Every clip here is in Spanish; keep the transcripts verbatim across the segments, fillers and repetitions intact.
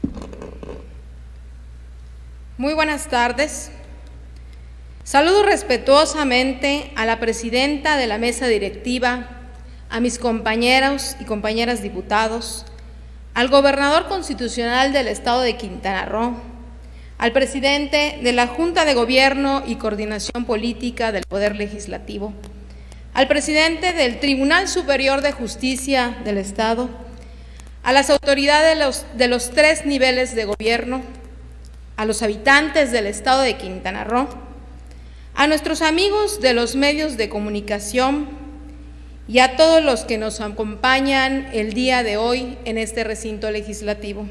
Muy buenas tardes. Saludo respetuosamente a la presidenta de la mesa directiva, a mis compañeros y compañeras diputados, al gobernador constitucional del estado de Quintana Roo, al presidente de la Junta de Gobierno y Coordinación Política del Poder Legislativo, al presidente del Tribunal Superior de Justicia del Estado, a las autoridades de los, de los tres niveles de gobierno, a los habitantes del estado de Quintana Roo, a nuestros amigos de los medios de comunicación y a todos los que nos acompañan el día de hoy en este recinto legislativo.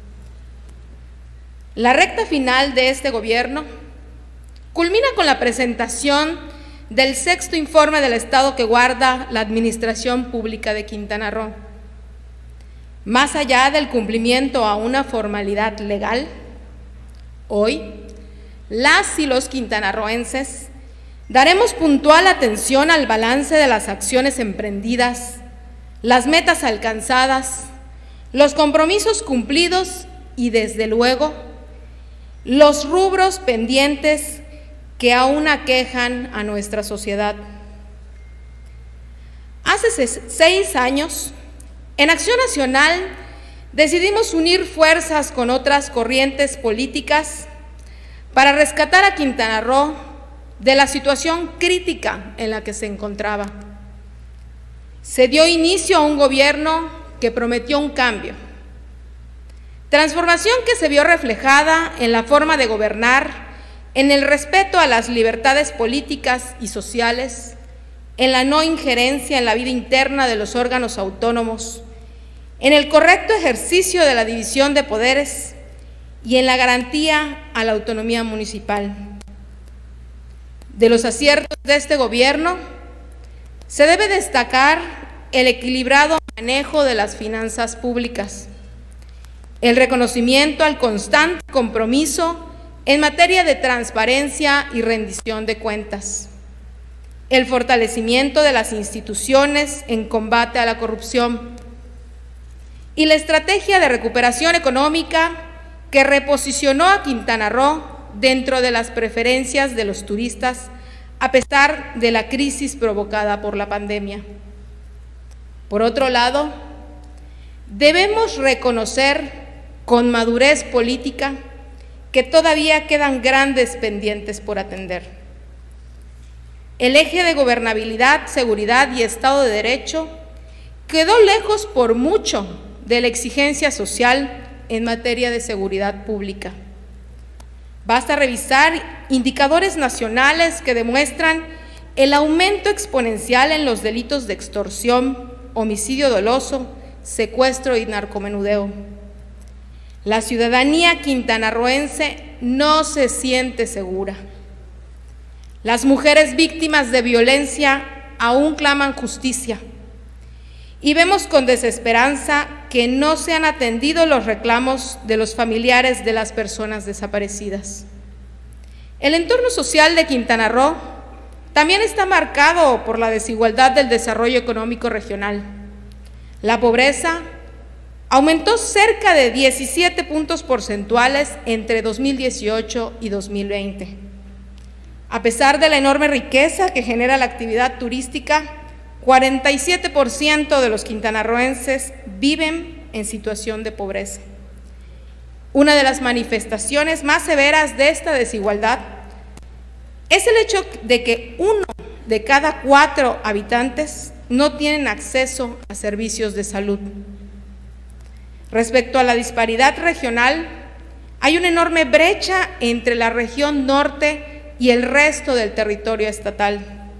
La recta final de este gobierno culmina con la presentación del sexto informe del estado que guarda la Administración Pública de Quintana Roo. Más allá del cumplimiento a una formalidad legal, hoy, las y los quintanarroenses daremos puntual atención al balance de las acciones emprendidas, las metas alcanzadas, los compromisos cumplidos y, desde luego, los rubros pendientes que aún aquejan a nuestra sociedad. Hace seis años, en Acción Nacional, decidimos unir fuerzas con otras corrientes políticas para rescatar a Quintana Roo de la situación crítica en la que se encontraba. Se dio inicio a un gobierno que prometió un cambio, transformación que se vio reflejada en la forma de gobernar, en el respeto a las libertades políticas y sociales, en la no injerencia en la vida interna de los órganos autónomos, en el correcto ejercicio de la división de poderes y en la garantía a la autonomía municipal. De los aciertos de este gobierno, se debe destacar el equilibrado manejo de las finanzas públicas, el reconocimiento al constante compromiso en materia de transparencia y rendición de cuentas, el fortalecimiento de las instituciones en combate a la corrupción y la estrategia de recuperación económica que reposicionó a Quintana Roo dentro de las preferencias de los turistas a pesar de la crisis provocada por la pandemia. Por otro lado, debemos reconocer con madurez política que todavía quedan grandes pendientes por atender. El eje de gobernabilidad, seguridad y Estado de Derecho quedó lejos por mucho de la exigencia social en materia de seguridad pública. Basta revisar indicadores nacionales que demuestran el aumento exponencial en los delitos de extorsión, homicidio doloso, secuestro y narcomenudeo. La ciudadanía quintanarroense no se siente segura. Las mujeres víctimas de violencia aún claman justicia y vemos con desesperanza que no se han atendido los reclamos de los familiares de las personas desaparecidas. El entorno social de Quintana Roo también está marcado por la desigualdad del desarrollo económico regional. La pobreza aumentó cerca de diecisiete puntos porcentuales entre dos mil dieciocho y dos mil veinte. A pesar de la enorme riqueza que genera la actividad turística, cuarenta y siete por ciento de los quintanarroenses viven en situación de pobreza. Una de las manifestaciones más severas de esta desigualdad es el hecho de que uno de cada cuatro habitantes no tienen acceso a servicios de salud. Respecto a la disparidad regional, hay una enorme brecha entre la región norte y el resto del territorio estatal.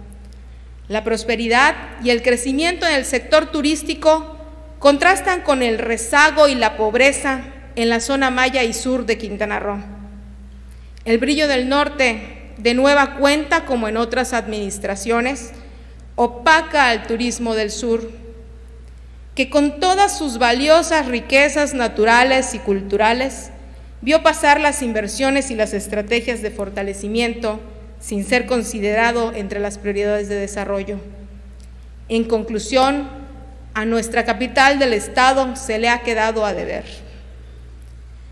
La prosperidad y el crecimiento en el sector turístico contrastan con el rezago y la pobreza en la zona maya y sur de Quintana Roo. El brillo del norte, de nueva cuenta, como en otras administraciones, opaca al turismo del sur, que con todas sus valiosas riquezas naturales y culturales, vio pasar las inversiones y las estrategias de fortalecimiento sin ser considerado entre las prioridades de desarrollo. En conclusión, a nuestra capital del estado se le ha quedado a deber.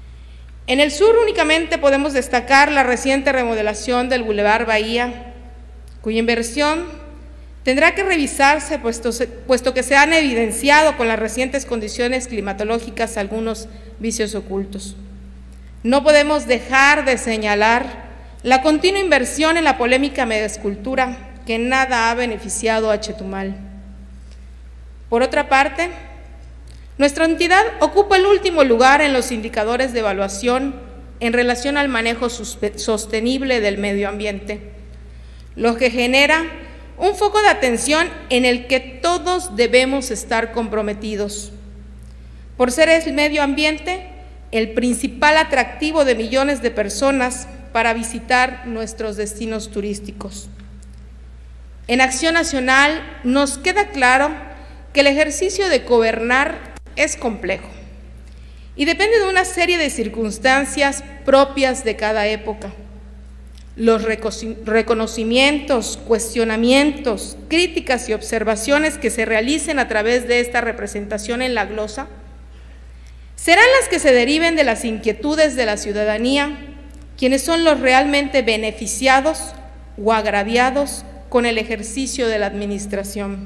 En el sur únicamente podemos destacar la reciente remodelación del Boulevard Bahía, cuya inversión tendrá que revisarse, puesto, puesto que se han evidenciado con las recientes condiciones climatológicas algunos vicios ocultos. No podemos dejar de señalar la continua inversión en la polémica megaescultura que nada ha beneficiado a Chetumal. Por otra parte, nuestra entidad ocupa el último lugar en los indicadores de evaluación en relación al manejo sostenible del medio ambiente, lo que genera un foco de atención en el que todos debemos estar comprometidos, por ser el medio ambiente el principal atractivo de millones de personas para visitar nuestros destinos turísticos. En Acción Nacional nos queda claro que el ejercicio de gobernar es complejo y depende de una serie de circunstancias propias de cada época. Los reconocimientos, cuestionamientos, críticas y observaciones que se realicen a través de esta representación en la glosa serán las que se deriven de las inquietudes de la ciudadanía, quienes son los realmente beneficiados o agraviados con el ejercicio de la administración.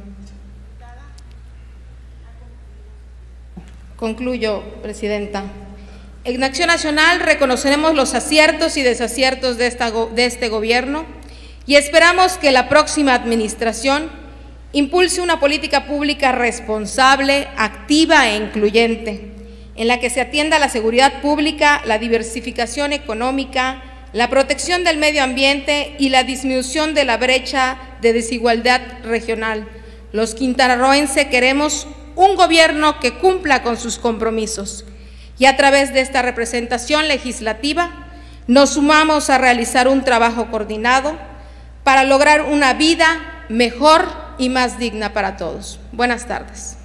Concluyo, Presidenta. En Acción Nacional reconoceremos los aciertos y desaciertos de, esta, de este gobierno y esperamos que la próxima administración impulse una política pública responsable, activa e incluyente, en la que se atienda la seguridad pública, la diversificación económica, la protección del medio ambiente y la disminución de la brecha de desigualdad regional. Los quintanarroenses queremos un gobierno que cumpla con sus compromisos y a través de esta representación legislativa nos sumamos a realizar un trabajo coordinado para lograr una vida mejor y más digna para todos. Buenas tardes.